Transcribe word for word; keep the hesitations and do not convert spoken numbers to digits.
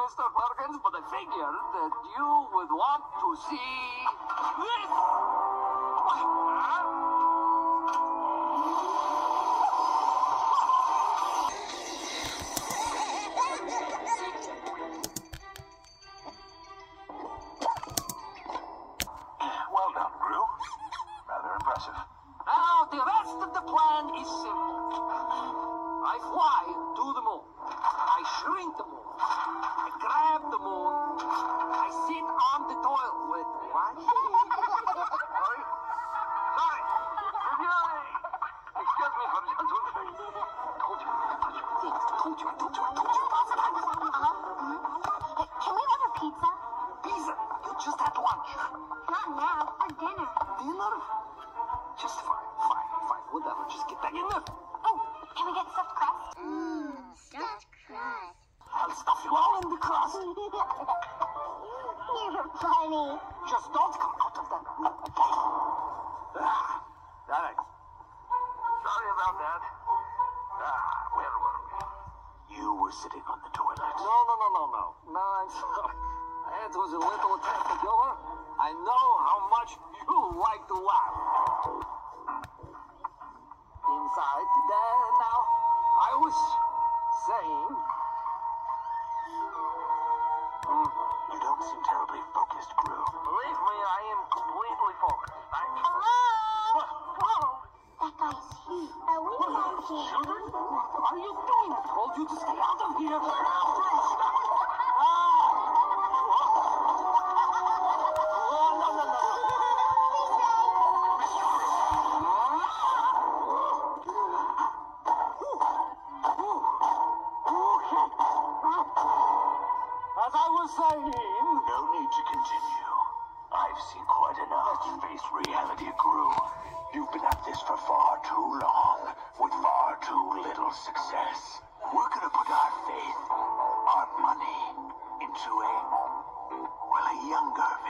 Mister Perkins, but I figured that you would want to see this. Well done, Gru. Rather impressive. Now, the rest of the plan is simple. I fly to the moon. I shrink the moon. I grab the moon. I sit on the toilet. What? Sorry? Sorry. Excuse me for just one thing. Told you. Told you. Told you. Told you. Uh-huh. Can we order pizza? Pizza? You just had lunch. Not now, for dinner. Dinner? Just fine. Fine. Fine. Whatever. Just get back in there. Oh, can we get stuffed crust? Mmm, stuffed crust. I'll stuff you all in the crust. You're funny. Just don't come out of that room. Ah, all right. Sorry about that. Ah, where were we? You were sitting on the toilet. No, no, no, no, no. No, I'm sorry. It was a little attempt at humor. I know how much you like to laugh. Inside there now, I was saying... Mm, you don't seem terribly focused, Gru. Believe me, I am completely focused. I'm... Hello? What? Whoa! That guy's huge. Are we not here? Children? What are you doing? I told you to stay out of here. Ah! Oh, no, no, no. As I was saying... No need to continue. I've seen quite enough to face reality, Gru. You've been at this for far too long, with far too little success. We're gonna put our faith, our money, into a, well, a younger